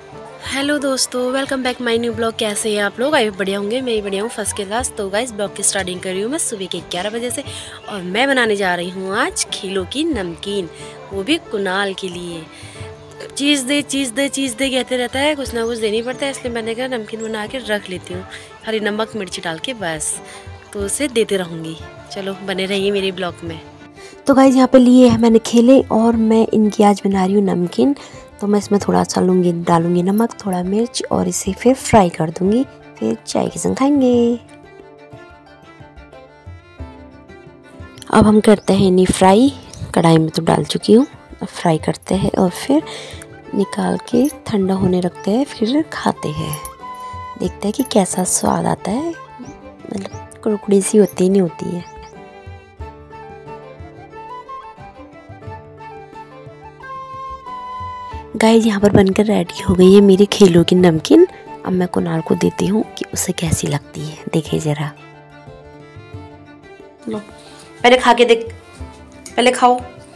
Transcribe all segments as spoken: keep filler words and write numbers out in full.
Hello दोस्तों, welcome back my new blog. कैसे हैं आप लोग? आई होप बढ़िया होंगे। मैं ही बढ़िया हूँ फर्स्ट क्लास। तो गाइस ब्लॉग की स्टार्टिंग कर रही हूँ मैं सुबह के ग्यारह बजे से, और मैं बनाने जा रही हूँ आज खीलों की नमकीन, वो भी कुणाल के लिए। चीज़ दे चीज़ दे चीज़ दे कहते रहता है, कुछ ना कुछ देनी पड़ता है, इसलिए मैंने कहा नमकीन बना के रख लेती हूँ, हरी नमक मिर्ची डाल के, बस तो उसे देते रहूँगी। चलो बने रहिए मेरे ब्लॉग में। तो गाइस यहाँ पे लिए है मैंने खेले, और मैं इनकी आज बना रही हूँ नमकीन। तो मैं इसमें थोड़ा सा लूँगी डालूँगी नमक, थोड़ा मिर्च, और इसे फिर फ्राई कर दूँगी, फिर चाय के संग खाएंगे। अब हम करते हैं इन्हें फ्राई। कढ़ाई में तो डाल चुकी हूँ, अब फ्राई करते हैं और फिर निकाल के ठंडा होने रखते हैं, फिर खाते हैं। देखते हैं कि कैसा स्वाद आता है, मतलब कुरकुरी सी होती नहीं होती है। गाइस यहाँ पर बनकर रेडी हो गई है मेरी खीलों की नमकीन। अब मैं कुणाल को देती हूँ कि उसे कैसी लगती है, देखिए जरा। लो पहले खा के देख, पहले खाओ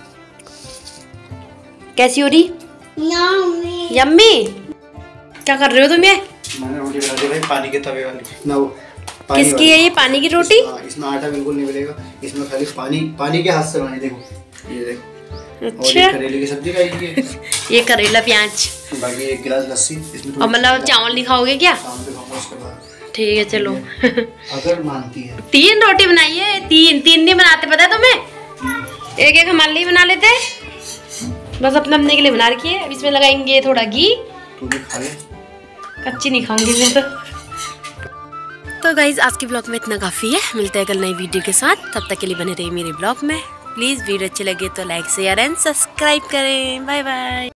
कैसी हो रही। Yummy yummy. क्या कर रहे हो तुम? ये मैंने रोटी बना दी भाई, पानी के तवे वाली ना। वो किसकी है ये पानी की रोटी? इसमें आटा बिल्कुल नहीं मिलेगा, इसमें खाली पानी पानी के हाथ से बनाई। देखो ये देखो। अच्छा। और ये करेले की सब्जी खाएगी ये। ये करेला प्याज, बाकी एक गिलास लस्सी इसमें। और मतलब चावल नहीं खाओगे क्या? ठीक है चलो। अगर मानती है। तीन रोटी बनाई है, तीन तीन नहीं बनाते पता है तुम्हें? एक एक हमारे लिए बना लेते, बस अपने अपने के लिए बना रखी है। अब इसमें लगाएंगे थोड़ा घी। तू भी खा ले। कच्ची नहीं खाऊंगी मैं तो। तो गाइज आज के ब्लॉग में इतना काफ़ी है। मिलते हैं कल नई वीडियो के साथ, तब तक के लिए बने रहिए मेरे ब्लॉग में। प्लीज़ वीडियो अच्छी लगे तो लाइक शेयर एंड सब्सक्राइब करें। Bye bye.